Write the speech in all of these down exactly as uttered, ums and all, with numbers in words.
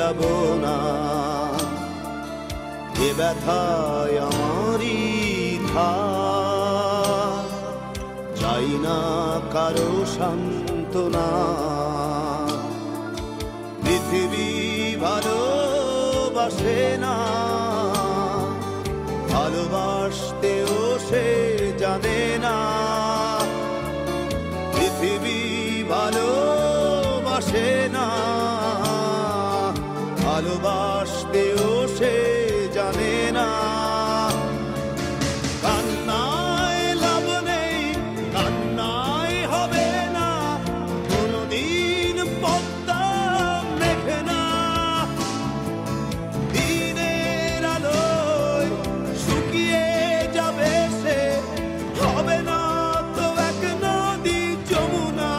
যাব না, এ ব্যথায় আমারই থাক, চাই না কারো সান্ত্বনা। পৃথিবী ভালোবাসে না, ভালোবাসতেও সে জানে না। পৃথিবী ভালোবাসে না, ভালোবাসতেও সে জানে না। কান্নায় লাভ নেই, কান্নায় হবে না, কোনদিন পদ্মা মেঘে না। দিনের আলোয় শুকিয়ে যাবে সে, হবে না তো এক নদী যমুনা।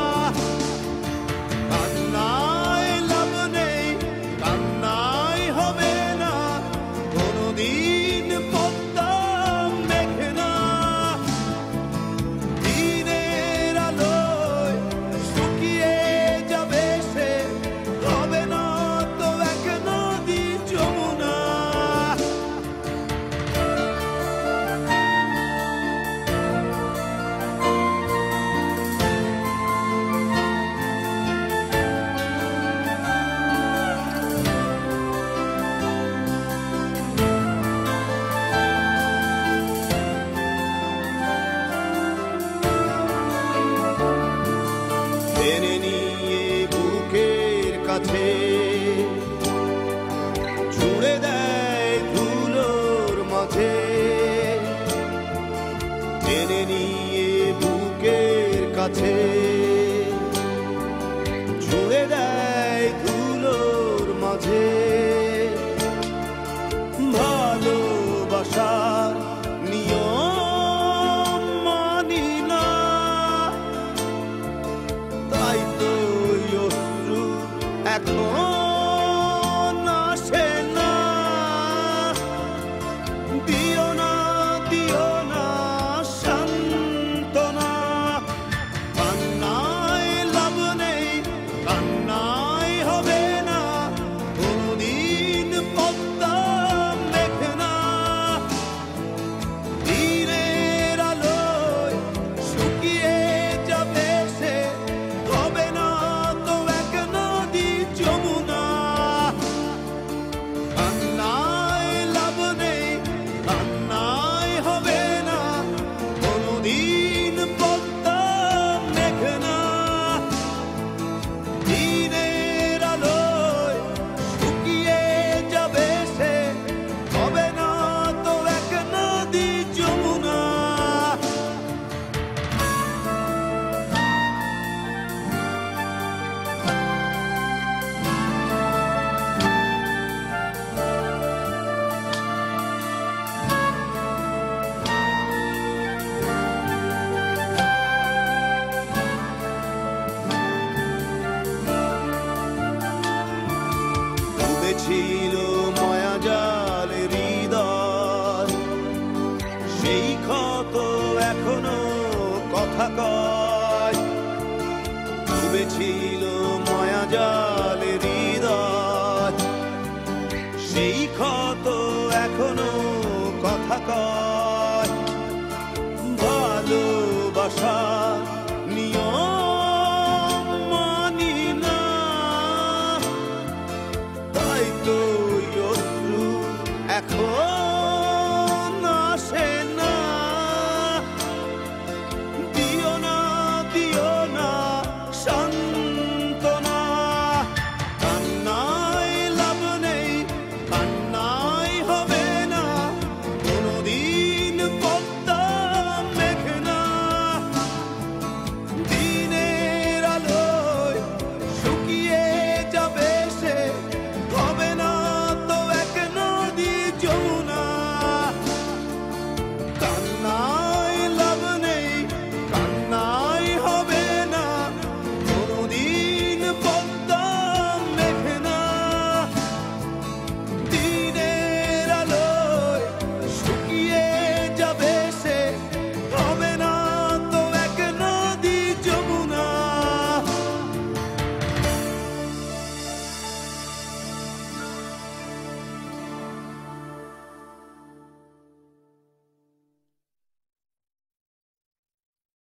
কান্নায় লাভ নেই, কান্নায় হবে না, কোনদিন পদ্মা মেঘে না। দিনের আলোয় শুকিয়ে যাবে সে, হবে না তো এক নদী যমুনা। টেনে নিয়ে বুকের কাছে ছুঁড়ে দেয় ধুলোর মাঝে। টেনে নিয়ে বুকের কাছে ছুঁড়ে দেয় ধুলোর মাঝে। ভালোবাসার নিয়ম মানি না, তাই তো অশ্রু এখন আসে না। দিও না, দিও না সান্ত্বনা। কান্নায় লাভ নেই, কান্নায় হবে না, কোনদিন পদ্মা মেঘে না। দিনের আলোয় শুকিয়ে যাবে সে, হবে না তো এক নদী যমুনা। কান্নায় লাভ নেই, কান্নায় হবে না, কোনদিন পদ্মা মেঘে না। দিনের আলোয় শুকিয়ে যাবে সে, হবে না তো এক নদী যমুনা। ডুবেছিল মায়াজাল হৃদয়, সেই ক্ষত এখনো কথা কয়। ডুবেছিল মায়াজাল হৃদয়, সেই ক্ষত এখনো কথা কয়। ভালোবাসার নিয়ম মানি না, তাই তো অশ্রু এখন